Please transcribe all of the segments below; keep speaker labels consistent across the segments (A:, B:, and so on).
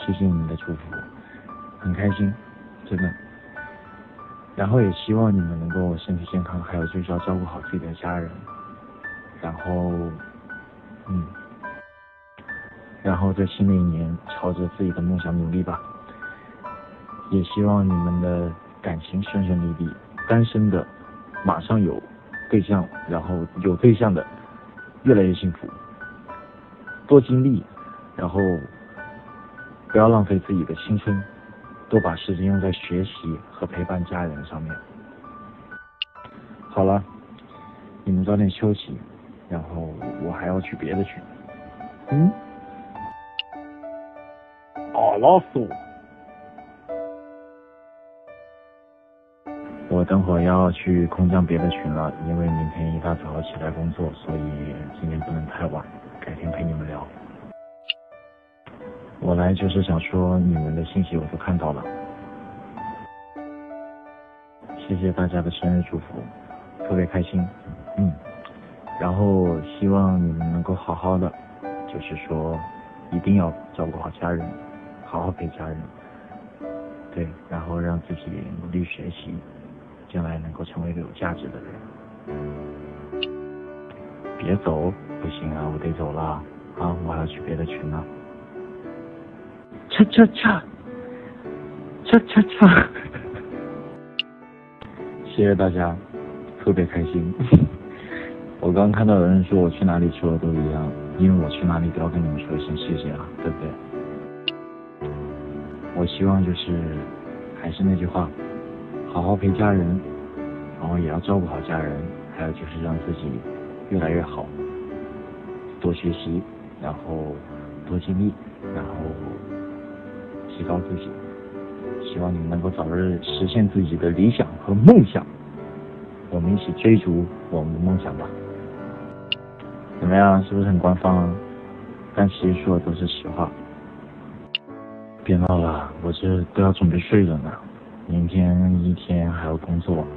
A: 谢谢你们的祝福，很开心，真的。然后也希望你们能够身体健康，还有就是要照顾好自己的家人。然后在新的一年朝着自己的梦想努力吧。也希望你们的感情顺顺利利，单身的马上有对象，然后有对象的越来越幸福，多经历，然后不要浪费自己的青春，多把时间用在学习和陪伴家人上面。好了，你们早点休息，然后我还要去别的群。老鼠。我等会儿要去空降别的群了，因为明天一大早起来工作，所以今天不能太晚，改天陪你们聊。我来就是想说你们的信息我都看到了，谢谢大家的生日祝福，特别开心。然后希望你们能够好好的，就是说一定要照顾好家人，好好陪家人，对，然后让自己努力学习，将来能够成为一个有价值的人。别走，不行啊，我得走了啊，我还要去别的群呢。谢谢大家，特别开心。我刚看到有人说我去哪里说的都一样，因为我去哪里都要跟你们说一声谢谢啊，对不对？我希望就是还是那句话，好好陪家人，然后也要照顾好家人，还有就是让自己越来越好，多学习，然后多经历，然后提高自己。希望你们能够早日实现自己的理想和梦想，我们一起追逐我们的梦想吧。怎么样，是不是很官方啊？但其实说的都是实话。别闹了，我这都要准备睡了呢，明天一天还要工作。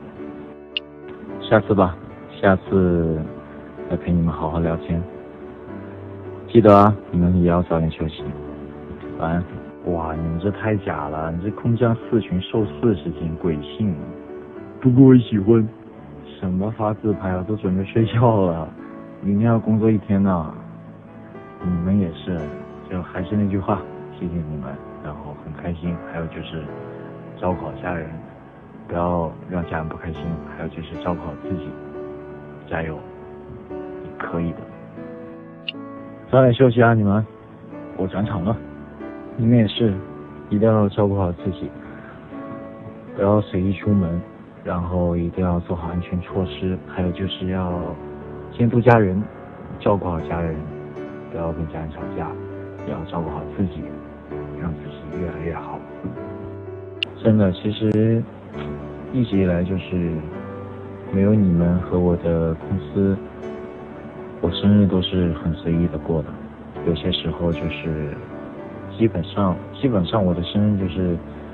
A: 下次吧，下次再陪你们好好聊天。记得啊，你们也要早点休息。晚安。哇，你们这太假了，你这空降4群瘦40斤，鬼性。不过我喜欢。什么发自拍啊，都准备睡觉了，明天要工作1天呢。你们也是，就还是那句话，谢谢你们，然后很开心。还有就是照顾好家人，不要让家人不开心，还有就是照顾好自己，加油，你可以的。早点休息啊，你们，我转场了。你们也是，一定要照顾好自己，不要随意出门，然后一定要做好安全措施，还有就是要监督家人，照顾好家人，不要跟家人吵架，也要照顾好自己，让自己越来越好。真的，其实一直以来就是没有你们和我的公司，我生日都是很随意的过的，有些时候就是基本上我的生日就是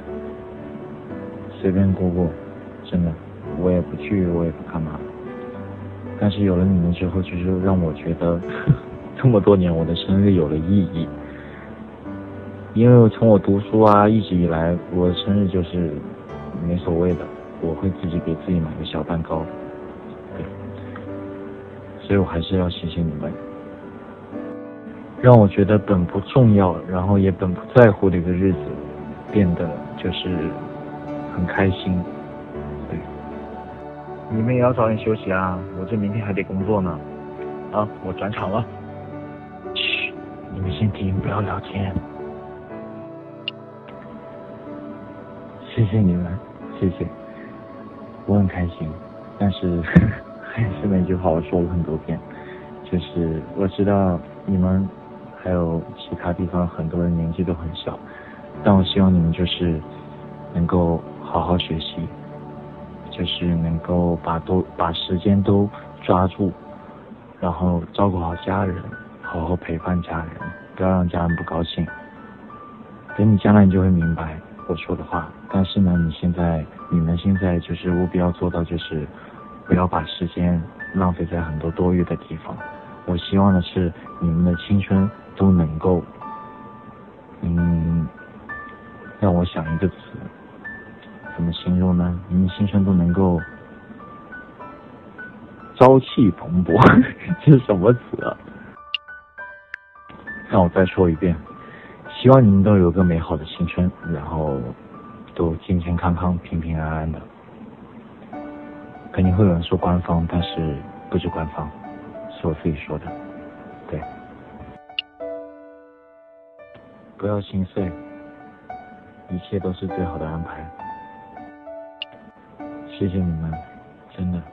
A: 随便过过，真的，我也不去，我也不干嘛。但是有了你们之后，就是让我觉得这么多年我的生日有了意义。因为从我读书啊一直以来，我的生日就是没所谓的，我会自己给自己买个小蛋糕，对，所以我还是要谢谢你们，让我觉得本不重要，然后也本不在乎的一个日子，变得就是很开心。对，你们也要早点休息啊，我这明天还得工作呢。啊，我转场了。嘘，你们先听，不要聊天。谢谢你们，谢谢，我很开心，但是还是那句话，我说了很多遍，就是我知道你们还有其他地方很多人年纪都很小，但我希望你们就是能够好好学习，就是能够把时间都抓住，然后照顾好家人，好好陪伴家人，不要让家人不高兴。等你将来你就会明白我说的话，但是呢，你们现在就是务必要做到，就是不要把时间浪费在很多多余的地方。我希望的是你们的青春都能够让我想一个词，怎么形容呢？你们新生都能够朝气蓬勃，这是什么词啊？让我再说一遍，希望你们都有个美好的青春，然后都健健康康、平平安安的。肯定会有人说官方，但是不是官方，是我自己说的。对，不要心碎，一切都是最好的安排。谢谢你们，真的。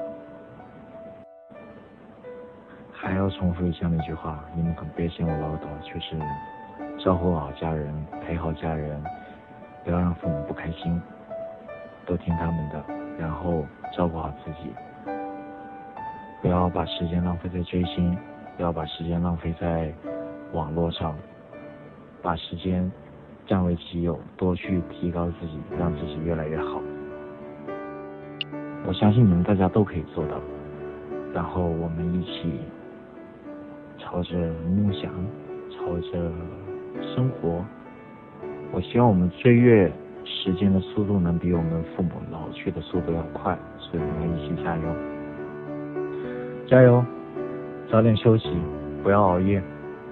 A: 还要重复一下那句话，你们可别嫌我唠叨，就是照顾好家人，陪好家人，不要让父母不开心，都听他们的，然后照顾好自己，不要把时间浪费在追星，不要把时间浪费在网络上，把时间占为己有，多去提高自己，让自己越来越好。我相信你们大家都可以做到，然后我们一起朝着梦想，朝着生活，我希望我们追越时间的速度能比我们父母老去的速度要快，所以我们一起加油，加油，早点休息，不要熬夜，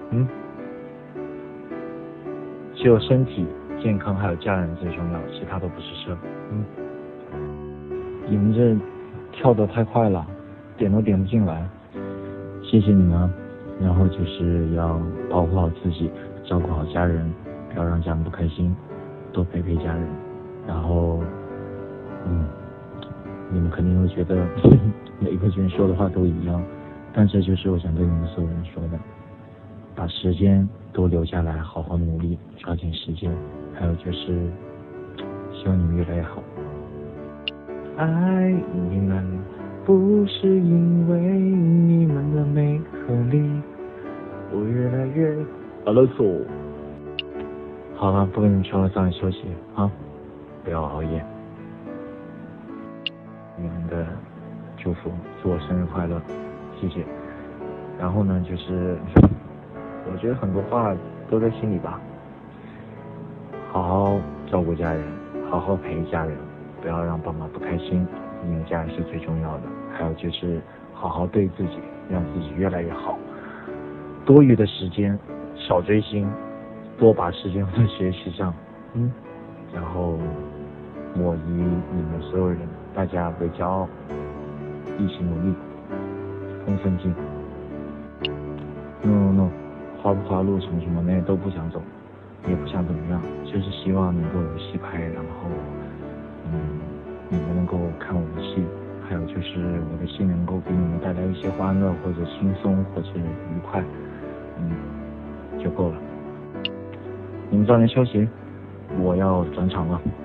A: 只有身体健康还有家人最重要，其他都不是事。你们这跳得太快了，点都点不进来，谢谢你们。然后就是要保护好自己，照顾好家人，不要让家人不开心，多陪陪家人。然后你们肯定会觉得每个人说的话都一样，但这就是我想对你们所有人说的，把时间都留下来，好好努力，抓紧时间。还有就是希望你们越来越好。爱你们不是因为你们的美和力，我越来越好了，不跟你们说了，早点休息啊，不要熬夜。你们的祝福，祝我生日快乐，谢谢。然后呢，就是我觉得很多话都在心里吧，好好照顾家人，好好陪家人，不要让爸妈不开心，因为家人是最重要的。还有就是好好对自己，让自己越来越好。多余的时间少追星，多把时间放在学习上，然后我以你们所有人大家为骄傲，一起努力，更奋进。no， 花不花路程什么那都不想走，也不想怎么样，就是希望能够有戏拍，然后你们能够看我的戏，还有就是我的戏能够给你们带来一些欢乐或者轻松或者愉快，就够了。你们早点休息，我要转场了。